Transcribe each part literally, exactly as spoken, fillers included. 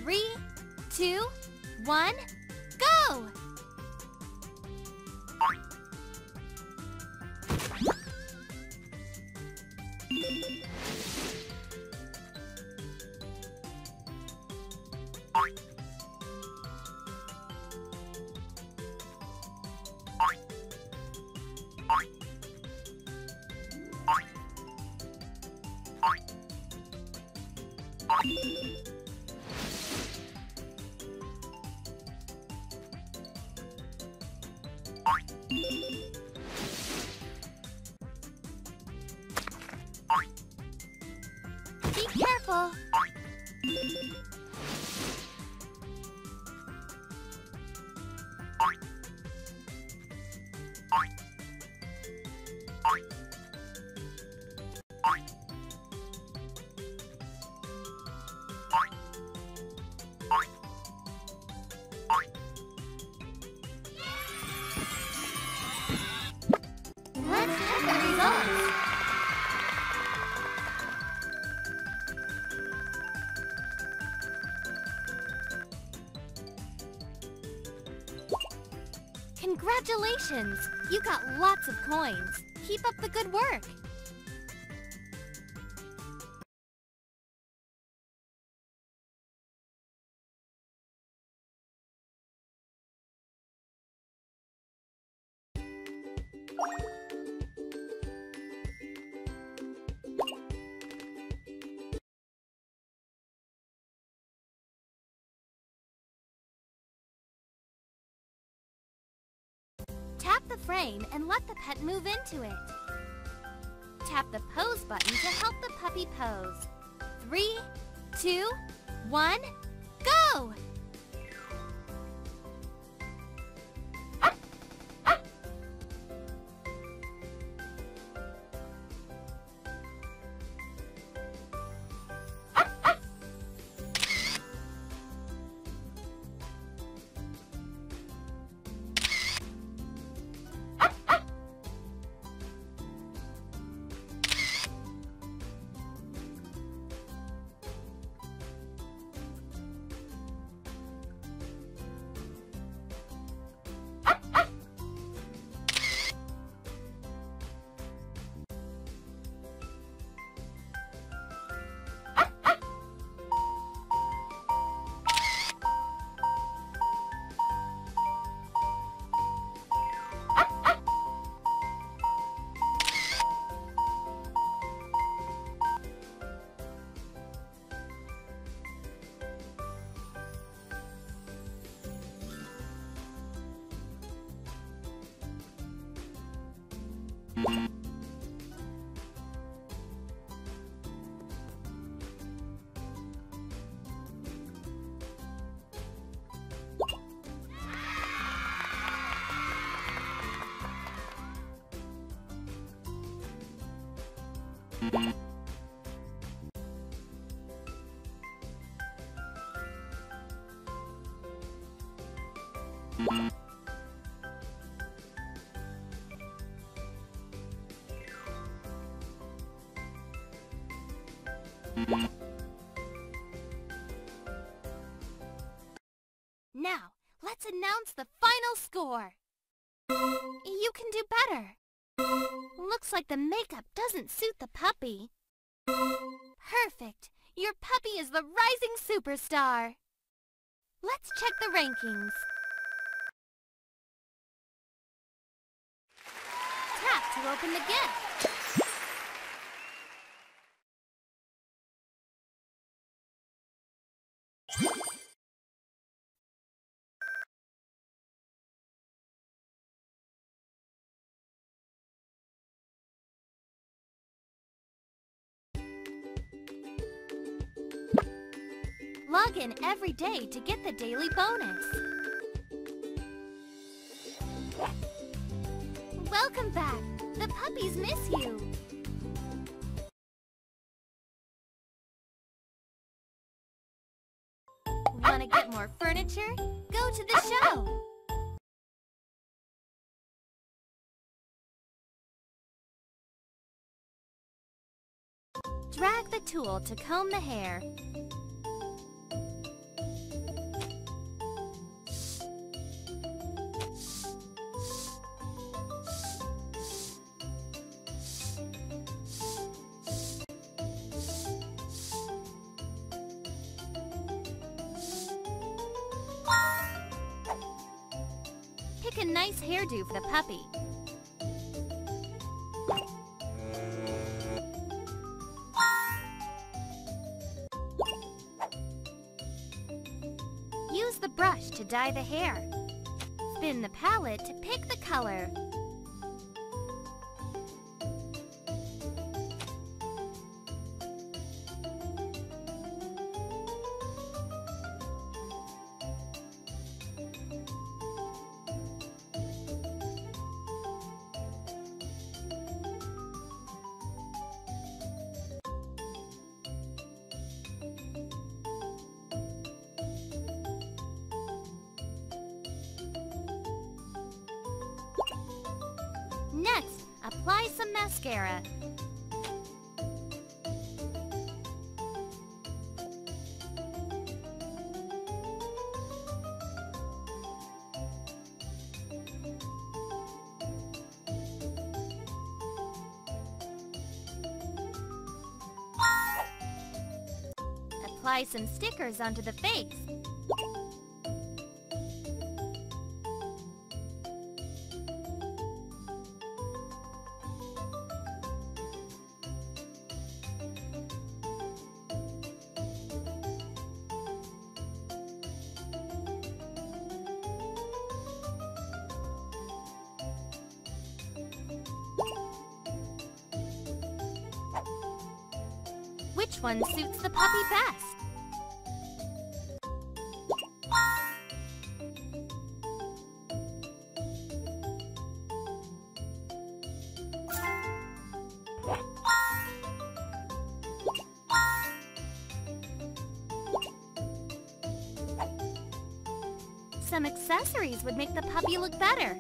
Three, two, one, go! Be careful! Let's check the results! Congratulations! You got lots of coins. Keep up the good work. Tap the frame and let the pet move into it. Tap the pose button to help the puppy pose. Three, two, one, go! Now, let's announce the final score. You can do better. Looks like the makeup doesn't suit the puppy. Perfect. Your puppy is the rising superstar. Let's check the rankings. Tap to open the gift. Log in every day to get the daily bonus. Welcome back. The puppies miss you. Want to get more furniture? Go to the show. Drag the tool to comb the hair. make a nice hairdo for the puppy. Use the brush to dye the hair. Spin the palette to pick the color. Next, apply some mascara. Apply some stickers onto the face. Which one suits the puppy best? Some accessories would make the puppy look better.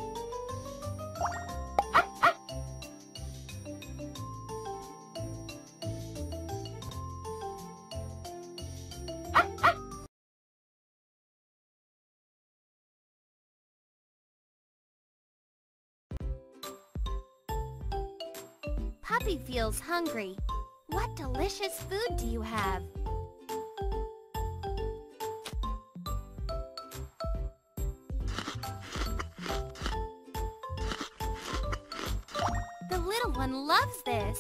Puppy feels hungry. What delicious food do you have? The little one loves this.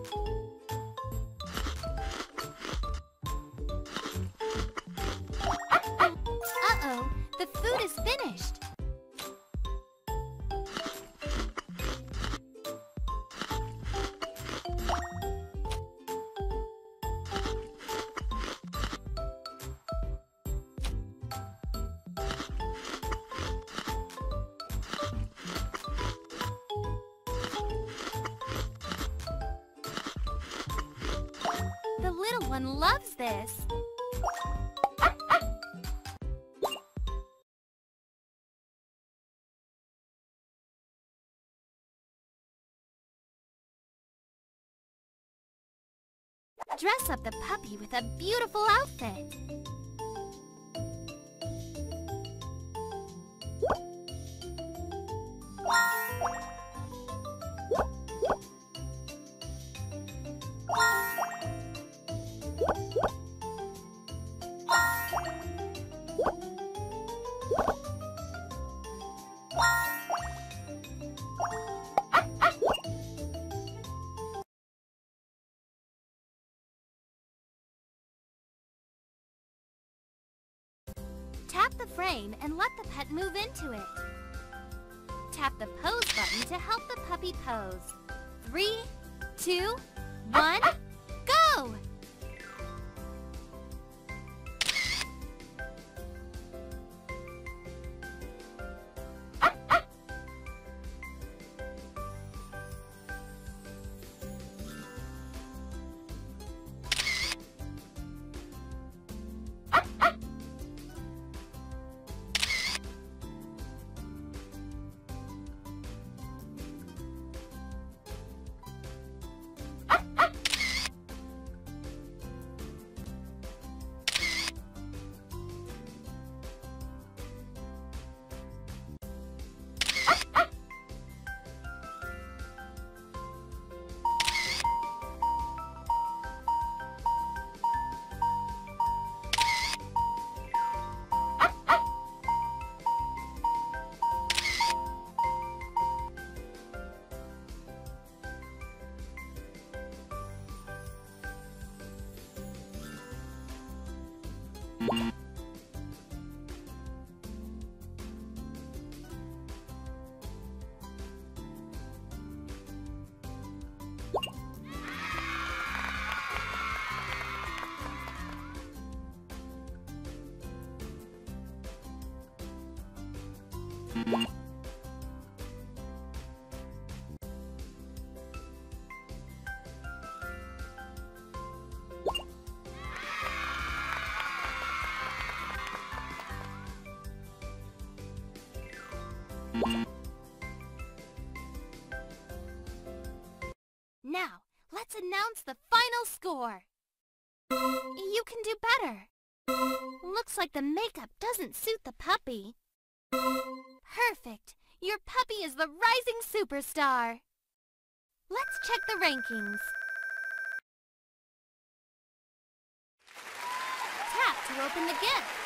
Uh-oh, the food is finished. The little one loves this. Dress up the puppy with a beautiful outfit. Tap the frame and let the pet move into it. Tap the pose button to help the puppy pose. Three, two, one, go! Now, let's announce the final score. You can do better. Looks like the makeup doesn't suit the puppy. Perfect! Your puppy is the rising superstar. Let's check the rankings. Tap to open the gift.